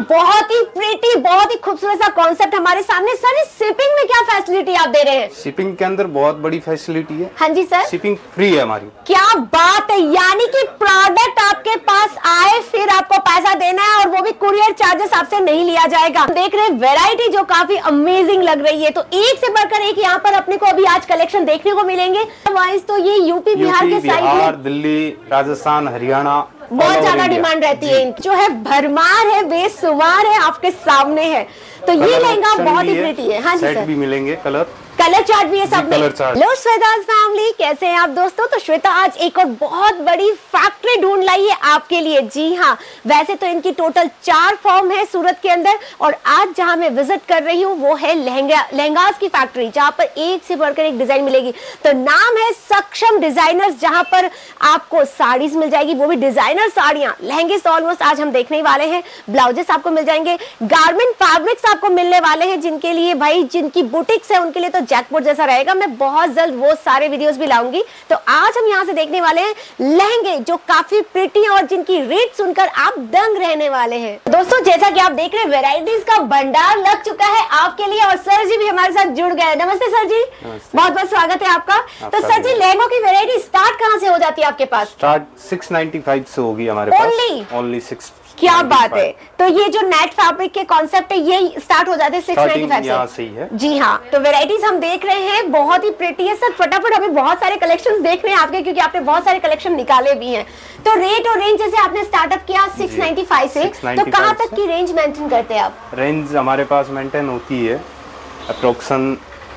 बहुत ही प्रीटी, बहुत ही खूबसूरत सा कॉन्सेप्ट हमारे सामने। सर इस शिपिंग में क्या फैसिलिटी आप दे रहे हैं? शिपिंग के अंदर बहुत बड़ी फैसिलिटी है। हाँ जी सर, शिपिंग फ्री है हमारी। क्या बात है, यानी कि प्रोडक्ट आपके पास आए फिर आपको पैसा देना है और वो भी कुरियर चार्जेस आपसे नहीं लिया जाएगा। देख रहे हैं वैरायटी जो काफी अमेजिंग लग रही है, तो एक से बढ़कर एक यहाँ पर अपने को अभी आज कलेक्शन देखने को मिलेंगे। वाइज तो ये यूपी बिहार के साइड में, दिल्ली, राजस्थान, हरियाणा बहुत ज्यादा डिमांड रहती है। जो है भरमार है, बेसुमार है, आपके सामने है। तो ये लहंगा बहुत ही प्रिटी है। हाँ जी सर, भी मिलेंगे, कलर चार्ट भी है सब में। हेलो श्वेताज फैमिली, कैसे हैं आप दोस्तों? तो श्वेता आज एक और बहुत बड़ी फैक्ट्री ढूंढ लाई है आपके लिए। जी हाँ, वैसे तो इनकी टोटल 4 फॉर्म है सूरत के अंदर, और आज जहां मैं विजिट कर रही हूँ वो है लहंगास की फैक्ट्री, जहां पर एक से बढ़कर एक डिजाइन मिलेगी। तो नाम है सक्षम डिजाइनर्स, जहां पर आपको साड़ीज मिल जाएगी, वो भी डिजाइनर साड़ियां, लहंगे ऑलमोस्ट आज हम देखने वाले हैं। ब्लाउजेस आपको मिल जाएंगे, गारमेंट फैब्रिक्स आपको मिलने वाले हैं, जिनके लिए भाई जिनकी बुटीक्स है उनके लिए तो जैकपॉट जैसा रहेगा। मैं बहुत जल्द वो सारे वीडियोस भी लाऊंगी। तो आज हम यहाँ से देखने वाले हैं लहंगे जो काफी प्रिटी हैं और जिनकी रेट सुनकर आप दंग रहने वाले हैं। दोस्तों जैसा कि आप देख रहे हैं वैरायटीज का भंडार लग चुका है आपके लिए, और सर जी भी हमारे साथ जुड़ गए। नमस्ते सर जी, बहुत बहुत स्वागत है आपका। तो सर जी, लहंगों की वैरायटी स्टार्ट कहाँ से हो जाती है आपके पास? स्टार्ट 695 से होगी हमारे पास। ओनली 6। क्या बात है। तो ये जो नेट फैब्रिक के कॉन्सेप्ट है ये स्टार्ट हो जाते हैं 695 से ही है। जी हाँ, तो वेराइटीज हम देख रहे हैं, बहुत ही प्रिटी है। सर फटाफट हमें बहुत सारे कलेक्शंस देख रहे हैं आपके, क्योंकि आपने बहुत सारे कलेक्शन निकाले भी हैं। तो रेट और रेंज जैसे आपने स्टार्टअप किया 695 से, तो कहाँ तक की रेंज मेंटेन करते हैं आप? रेंज हमारे पास मेंटेन होती है अप्रोक्सन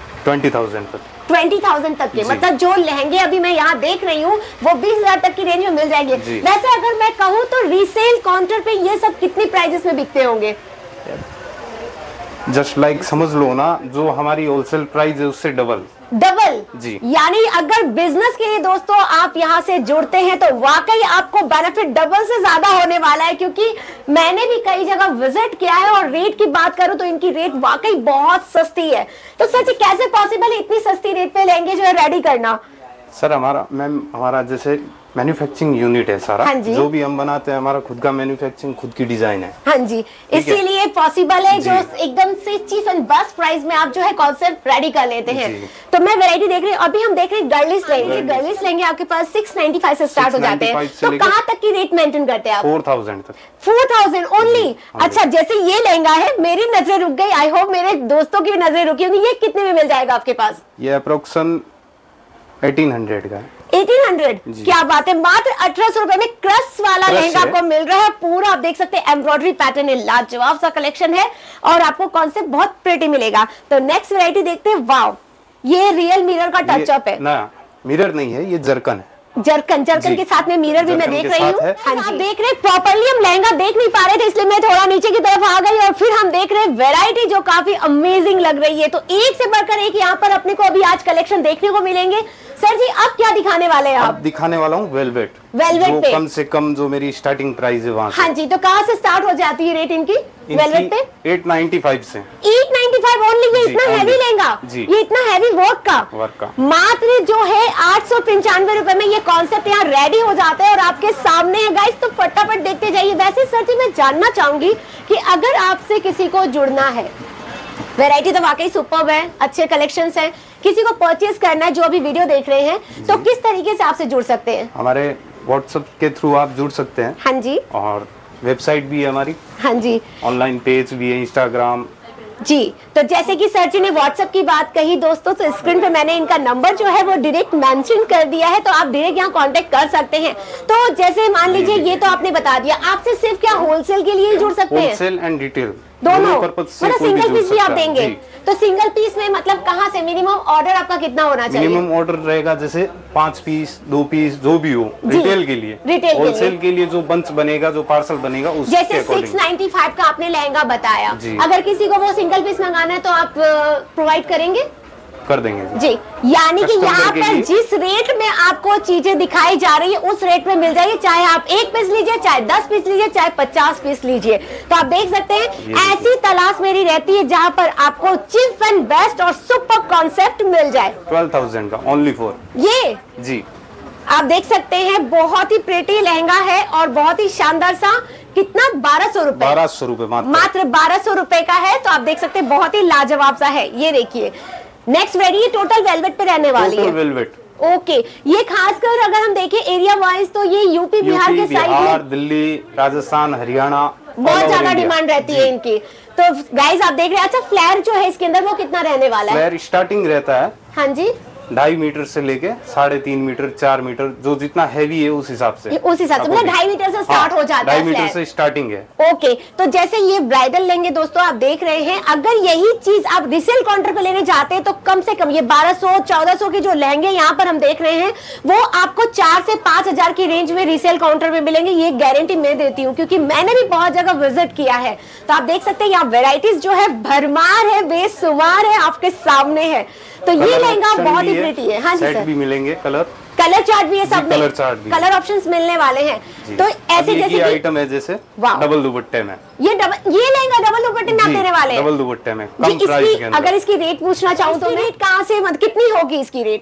20,000 तक। 20,000 तक के, मतलब जो लहंगे अभी मैं यहाँ देख रही हूँ वो 20,000 तक की रेंज में मिल जाएंगे। वैसे अगर मैं कहूँ तो रीसेल काउंटर पे ये सब कितनी प्राइजेस में बिकते होंगे? जस्ट लाइक समझ लो ना, जो हमारी होलसेल प्राइस है उससे डबल जी। यानी अगर बिजनेस के लिए दोस्तों आप यहाँ से जुड़ते हैं तो वाकई आपको बेनिफिट डबल से ज्यादा होने वाला है, क्योंकि मैंने भी कई जगह विजिट किया है और रेट की बात करूं तो इनकी रेट वाकई बहुत सस्ती है। तो सच कैसे पॉसिबल है इतनी सस्ती रेट पे लहंगे जो है रेडी करना? सर हमारा जैसे मैन्युफैक्चरिंग यूनिट है सारा। हाँ, जो भी हम बनाते हैं हमारा खुद का मैन्युफैक्चरिंग, खुद की डिजाइन है। हाँ जी, इसीलिए पॉसिबल है जो एकदम से चीप एंड बेस्ट प्राइस में आप जो है कॉन्सेप्ट रेडी कर लेते हैं। तो मैं वैरायटी देख रही हूँ, अभी हम देख रहे हैं गर्लिश लेंगे। गर्लिश लेंगे आपके पास 695 से स्टार्ट हो जाते हैं। तो कहाँ तक की रेट मेंटेन करते हैं आप? 4,000 तक। 4,000 ओनली? अच्छा, जैसे ये लहंगा है, मेरी नजरें रुक गई, आई होप मेरे दोस्तों की भी नजरें रुकी होंगी। ये कितने में मिल जाएगा आपके पास? ये अप्रोक्सन 1800 का है। 1800? क्या बात है, मात्र 1800 रुपए में क्रश वाला लहंगा आपको मिल रहा है। पूरा आप देख सकते हैं एम्ब्रॉयडरी पैटर्न है, लाजवाब सा कलेक्शन है और आपको कॉन्सेप्ट बहुत प्रिटी मिलेगा। तो नेक्स्ट वैरायटी देखते हैं। वाओ, ये रियल मिरर का टचअप है ना? मिरर नहीं है, ये जरकन है। जरकन के साथ में मिरर भी मैं देख रही हूँ। आप देख रहे हैं प्रॉपर्ली हम लहंगा देख नहीं पा रहे थे, इसलिए मैं थोड़ा नीचे की तरफ आ गई और फिर हम देख रहे हैं वैरायटी जो काफी अमेजिंग लग रही है। तो एक से बढ़कर एक यहाँ पर अपने को अभी आज कलेक्शन देखने को मिलेंगे। सर जी अब क्या दिखाने वाले हैं आप? दिखाने वाला हूँ वेलवेट पे कम से कम जो मेरी स्टार्टिंग प्राइस है वहाँ से। हाँ जी, तो कहाँ से स्टार्ट हो जाती है रेट इनकी वेलवेट पे? 895 से। 895 ओनली? ये इतना हैवी लहंगा, ये इतना हैवी वर्क का मात्र जो है 895 रुपए में ये कॉन्सेप्ट यहाँ रेडी हो जाता है और आपके सामने है गाइस। तो फटाफट देखते जाइए। वैसे सर जी मैं जानना चाहूंगी कि अगर आपसे किसी को जुड़ना है, वैरायटी तो वाकई सुपर्ब है, अच्छे कलेक्शंस हैं, किसी को परचेज करना है जो अभी वीडियो देख रहे हैं, तो किस तरीके से आपसे जुड़ सकते हैं? हमारे व्हाट्सएप के थ्रू आप जुड़ सकते हैं। हाँ जी, और वेबसाइट भी है हमारी। हाँ जी, ऑनलाइन पेज भी है, इंस्टाग्राम जी। तो जैसे कि सर जी ने व्हाट्सएप की बात कही दोस्तों, तो स्क्रीन पे मैंने इनका नंबर जो है वो डायरेक्ट मेंशन कर दिया है, तो आप डायरेक्ट यहाँ कांटेक्ट कर सकते हैं। तो जैसे मान लीजिए ये तो आपने बता दिया, आपसे सिर्फ क्या होलसेल के लिए जुड़ सकते हैं? होलसेल एंड रिटेल दोनों, मतलब सिंगल पीस भी आप देंगे? तो सिंगल पीस में मतलब कहाँ से मिनिमम ऑर्डर आपका कितना होना चाहिए? मिनिमम ऑर्डर रहेगा जैसे 5 पीस 2 पीस जो भी हो रिटेल के लिए। होलसेल के लिए जो बंच बनेगा, जो पार्सल बनेगा उसके जैसे 695 का आपने लहंगा बताया, अगर किसी को वो सिंगल पीस मंगाना है तो आप प्रोवाइड करेंगे? कर देंगे जी। यानी कि यहाँ पर जिस रेट में आपको चीजें दिखाई जा रही है उस रेट में मिल जाएगी, चाहे आप 1 पीस लीजिए, चाहे 10 पीस लीजिए, चाहे 50 पीस लीजिए। तो आप देख सकते हैं ऐसी तलाश मेरी रहती है जहाँ पर आपको चीप एंड बेस्ट और सुपर कॉन्सेप्ट मिल जाए। 12,000 का ओनली फॉर ये जी। आप देख सकते हैं बहुत ही प्रिटी लहंगा है और बहुत ही शानदार सा कितना 1200 रुपए, 1200 रुपए मात्र 1200 रुपए का है। तो आप देख सकते हैं बहुत ही लाजवाब सा है। ये देखिए नेक्स्ट वेराइटी ये टोटल वेलवेट पे रहने वाली है। वेलवेट ओके ये खासकर अगर हम देखें एरिया वाइज तो ये यूपी बिहार के साइड में, दिल्ली, राजस्थान, हरियाणा बहुत ज्यादा डिमांड रहती है इनकी। तो गाइस आप देख रहे हैं। अच्छा फ्लेयर जो है इसके अंदर वो कितना रहने वाला है? फ्लेयर स्टार्टिंग रहता है हाँ जी 2.5 मीटर से लेके 3.5 मीटर 4 मीटर, जो जितना हैवी है उस हिसाब से मतलब 2.5 मीटर से स्टार्ट हो जाता है। 2.5 मीटर से स्टार्टिंग है। ओके तो जैसे ये ब्राइडल लेंगे दोस्तों आप देख रहे हैं, अगर यही चीज आप रिसेल काउंटर पे लेने जाते हैं तो कम से कम ये 1200-1400 के जो लहंगे यहाँ पर हम देख रहे हैं वो आपको 4 से 5 हजार की रेंज में रिसेल काउंटर में मिलेंगे। ये गारंटी मैं देती हूँ क्योंकि मैंने भी बहुत जगह विजिट किया है। तो आप देख सकते हैं यहाँ वेराइटीज जो है भरमार है, बेशुमार है, आपके सामने है। तो ये लहंगा बहुत ही प्रिटी है। हाँ जी सर, भी मिलेंगे, कलर चार्ट भी है, सब कलर चार्ट भी, कलर ऑप्शंस मिलने वाले हैं। तो ऐसे जैसे आइटम है जैसे डबल दुपट्टे में, ये लहंगा डबल दुपट्टे में आप देने वाले हैं, डबल दुपट्टे में कम प्राइस के अंदर। अगर इसकी रेट पूछना चाहूँ तो रेट कहाँ से कितनी होगी इसकी रेट?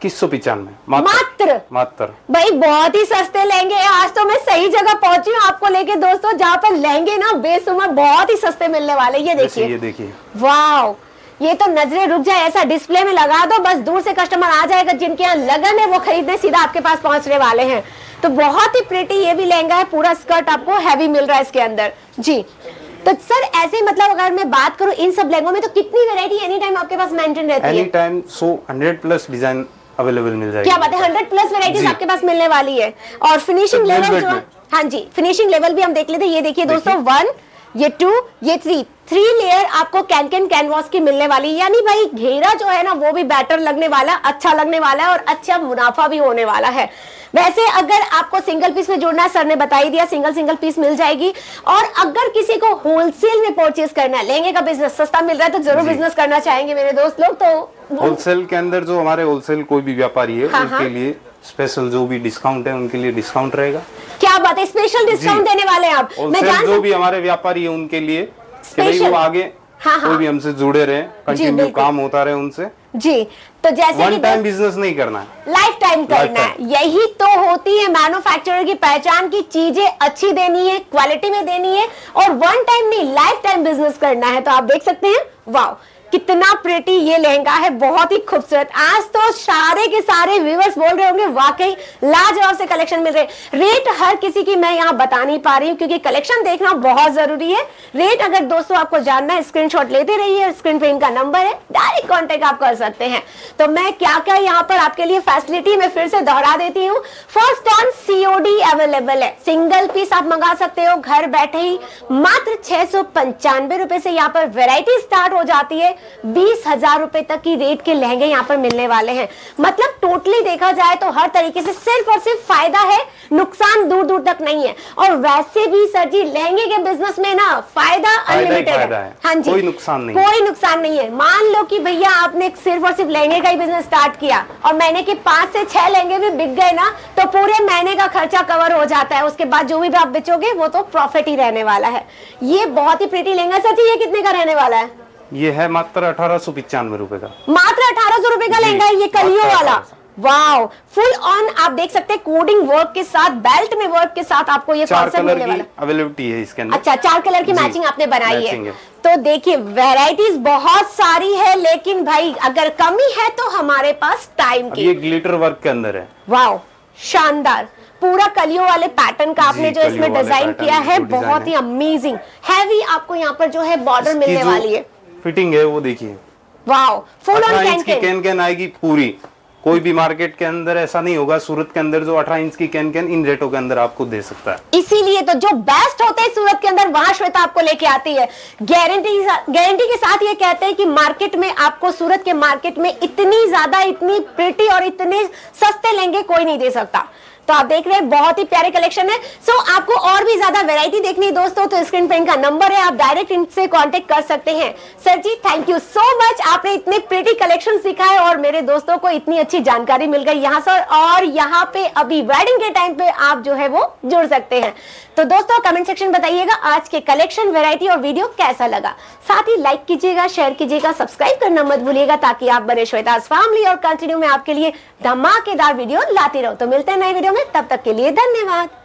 2195 मात्र भाई बहुत ही सस्ते लहंगे। आज तो मैं सही जगह पहुंची हूँ आपको लेके दोस्तों, जहाँ पर लहंगे ना बेशुमार बहुत ही सस्ते मिलने वाले। ये देखिए वाह, ये तो नजरें रुक जाए ऐसा डिस्प्ले में लगा दो, बस दूर से कस्टमर आ जाएगा, जिनके यहाँ लगन है वो खरीदने सीधा आपके पास पहुंचने वाले हैं। तो बहुत ही प्रिटी ये भी लहंगा है, पूरा स्कर्ट आपको हैवी मिल रहा है इसके अंदर जी। तो सर ऐसे मतलब अगर मैं बात करूं इन सब लहंगों में तो कितनी वैरायटी एनी टाइम आपके पास मेंटेन रहती है? एनी टाइम 100+ डिजाइन अवेलेबल मिल जाएगी। क्या बात है, 100+ वैरायटीज आपके पास मिलने वाली है। और फिनिशिंग लेवल जो, हाँ जी फिनिशिंग लेवल भी हम देख लेते हैं। ये देखिए दोस्तों 1, ये 2, ये 3 लेयर आपको कैनवास की मिलने वाली, यानी भाई घेरा जो है ना वो भी बेटर लगने वाला, अच्छा लगने वाला है और अच्छा मुनाफा भी होने वाला है। वैसे अगर आपको सिंगल पीस में जोड़ना है, सर ने बता ही दिया सिंगल पीस मिल जाएगी। और अगर किसी को होलसेल में परचेज करना है, लहंगे का बिजनेस सस्ता मिल रहा है तो जरूर बिजनेस करना चाहेंगे मेरे दोस्त लोग। तो होलसेल के अंदर जो हमारे होलसेल कोई भी व्यापारी है उनके लिए स्पेशल जो भी डिस्काउंट है उनके लिए डिस्काउंट रहेगा। क्या बात है, स्पेशल डिस्काउंट देने वाले हैं आप? मैं जो भी हमारे व्यापारी है उनके लिए वो आगे कोई भी हमसे जुड़े रहे, कंटिन्यू काम होता रहे उनसे जी। तो जैसे वन टाइम बिजनेस नहीं करना है, लाइफ टाइम करना है। यही तो होती है मैन्युफैक्चरर की पहचान की, चीजें अच्छी देनी है, क्वालिटी में देनी है और वन टाइम नहीं लाइफ टाइम बिजनेस करना है। तो आप देख सकते हैं वाह कितना प्रिटी ये लहंगा है, बहुत ही खूबसूरत। आज तो सारे के सारे व्यूअर्स बोल रहे होंगे वाकई लाजवाब से कलेक्शन मिल रहे। रेट हर किसी की मैं यहाँ बता नहीं पा रही हूँ क्योंकि कलेक्शन देखना बहुत जरूरी है। रेट अगर दोस्तों आपको जानना है स्क्रीनशॉट लेते रहिए, स्क्रीन पे इनका नंबर है, डायरेक्ट कॉन्टेक्ट आप कर सकते हैं। तो मैं क्या क्या यहाँ पर आपके लिए फैसिलिटी मैं फिर से दोहरा देती हूँ। फर्स्ट ऑन COD अवेलेबल है, सिंगल पीस आप मंगा सकते हो घर बैठे ही, मात्र 695 रुपए से यहाँ पर वेराइटी स्टार्ट हो जाती है। 20,000 रुपए तक की रेट के लहंगे यहाँ पर मिलने वाले हैं। मतलब टोटली देखा जाए तो हर तरीके से सिर्फ और सिर्फ फायदा है, नुकसान दूर दूर तक नहीं है। और वैसे भी सर जी लहंगे के बिजनेस में ना फायदा अनलिमिटेड है। हाँ जी कोई नुकसान नहीं है। मान लो कि भैया आपने सिर्फ और सिर्फ लहंगे का ही बिजनेस स्टार्ट किया और महीने के 5 से 6 लहंगे भी बिक गए ना तो पूरे महीने का खर्चा कवर हो जाता है। उसके बाद जो भी आप बेचोगे वो तो प्रॉफिट ही रहने वाला है। ये बहुत ही प्रिटी लहंगा सर जी, ये कितने का रहने वाला है? ये है मात्र 1895 रुपए का, मात्र 1800 रुपए का लहंगा है ये कलियों वाला। वाओ फुल ऑन आप देख सकते हैं कोडिंग वर्क के साथ, बेल्ट में वर्क के साथ आपको ये कॉन्सेप्ट मिलने वाला है। अवेलेबिलिटी है इसके अंदर। अच्छा 4 कलर की मैचिंग आपने बनाई है। तो देखिए वैरायटीज बहुत सारी है, लेकिन भाई अगर कमी है तो हमारे पास टाइम की। ये ग्लिटर वर्क के अंदर है। वाओ शानदार, पूरा कलियों वाले पैटर्न का आपने जो इसमें डिजाइन किया है बहुत ही अमेजिंग। हैवी आपको यहाँ पर जो है बॉर्डर मिलने वाली है, फिटिंग है वो देखिए। वाओ फुल ऑन कैन आएगी पूरी। कोई भी मार्केट के अंदर ऐसा नहीं होगा सूरत के अंदर जो 18 इंच की कैन इन रेटों के अंदर आपको दे सकता है। इसीलिए तो जो बेस्ट होते हैं सूरत के अंदर वहां श्वेता आपको लेके आती है। गारंटी के साथ ये कहते हैं कि मार्केट में आपको सूरत के मार्केट में इतनी ज्यादा इतनी प्रिटी और इतने सस्ते लहंगे कोई नहीं दे सकता। तो आप देख रहे हैं बहुत ही प्यारे कलेक्शन है। सो आपको और भी ज्यादा वैरायटी देखनी है दोस्तों तो स्क्रीन पे इनका नंबर है, आप डायरेक्ट इनसे कांटेक्ट कर सकते हैं। Sir ji thank you so much, आपने इतने प्रिटी कलेक्शन दिखाए और मेरे दोस्तों को इतनी अच्छी जानकारी मिल गई यहाँ से। और यहाँ पे अभी वेडिंग के टाइम पे आप जो है वो जुड़ सकते हैं। तो दोस्तों कमेंट सेक्शन बताइएगा आज के कलेक्शन वैरायटी और वीडियो कैसा लगा। साथ ही लाइक कीजिएगा, शेयर कीजिएगा, सब्सक्राइब करना मत भूलिएगा ताकि आप बने श्वेताज फैमिली और कंटिन्यू में आपके लिए धमाकेदार वीडियो लाती रहो। तो मिलते हैं नए वीडियो में, तब तक के लिए धन्यवाद।